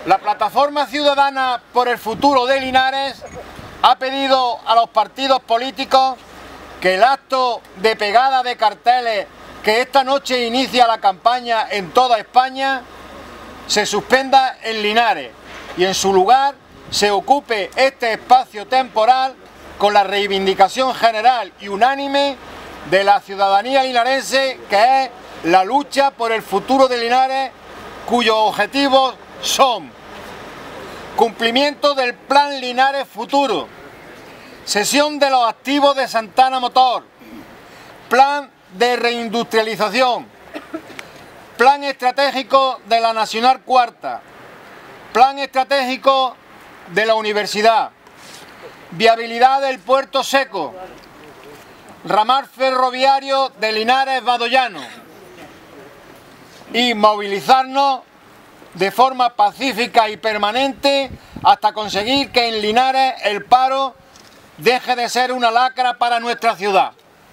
La Plataforma Ciudadana por el Futuro de Linares ha pedido a los partidos políticos que el acto de pegada de carteles que esta noche inicia la campaña en toda España se suspenda en Linares y en su lugar se ocupe este espacio temporal con la reivindicación general y unánime de la ciudadanía linarense, que es la lucha por el futuro de Linares, cuyos objetivos son: cumplimiento del Plan Linares Futuro, cesión de los activos de Santana Motor, plan de reindustrialización, plan estratégico de la Nacional Cuarta, plan estratégico de la universidad, viabilidad del Puerto Seco, ramal ferroviario de Linares-Badoyano, y movilizarnos de forma pacífica y permanente hasta conseguir que en Linares el paro deje de ser una lacra para nuestra ciudad.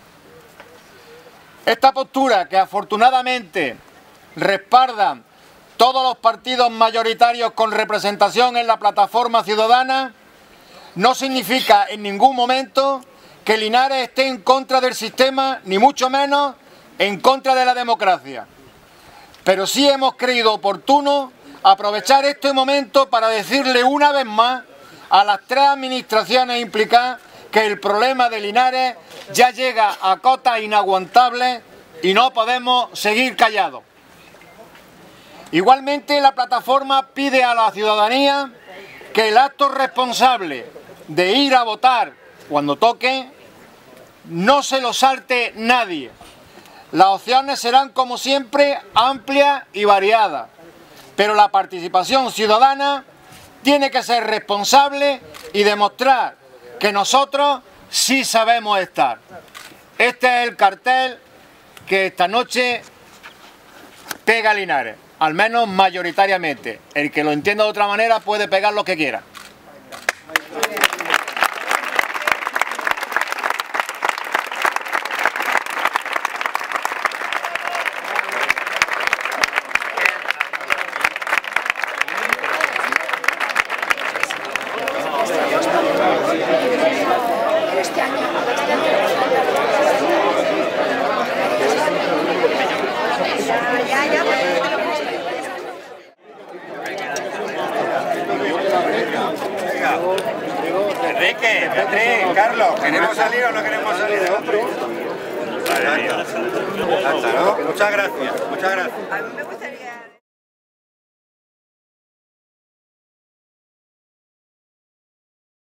Esta postura, que afortunadamente respaldan todos los partidos mayoritarios con representación en la Plataforma Ciudadana, no significa en ningún momento que Linares esté en contra del sistema, ni mucho menos en contra de la democracia. Pero sí hemos creído oportuno aprovechar este momento para decirle una vez más a las tres administraciones implicadas que el problema de Linares ya llega a cotas inaguantables y no podemos seguir callados. Igualmente, la plataforma pide a la ciudadanía que el acto responsable de ir a votar cuando toque no se lo salte nadie. Las opciones serán, como siempre, amplias y variadas, pero la participación ciudadana tiene que ser responsable y demostrar que nosotros sí sabemos estar. Este es el cartel que esta noche pega Linares, al menos mayoritariamente. El que lo entienda de otra manera puede pegar lo que quiera. Enrique, Beatriz, Carlos, ¿queremos salir o no queremos salir de otro? Muchas gracias, muchas gracias.